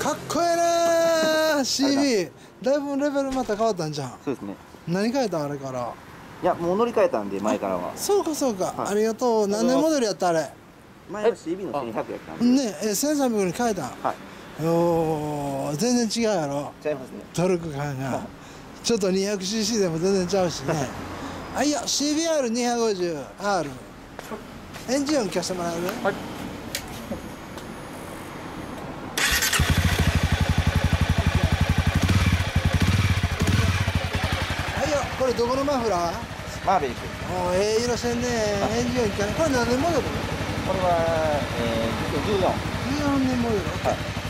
かっこええな CB。だいぶレベルまた変わったんじゃん。 そうですね。 何変えたあれから。 いや、もう乗り換えたんで、前からは。 そうかそうか、ありがとう。何年モデルやったあれ。 前は CB の1100やったんで。 ねえ、1300に変えた。 はい。 おー、全然違うやろ。 違いますね。 トルク感が。ちょっと 200cc でも全然ちゃうしね。はいよ、CBR250R。エンジン音聞かせてもらえる？はい。はいよ、これどこのマフラー？ マーベリック。 おー、ええ色してんね。エンジン音聞かせて。これ何年モデル？ これは、14。 14年モデル。 はい。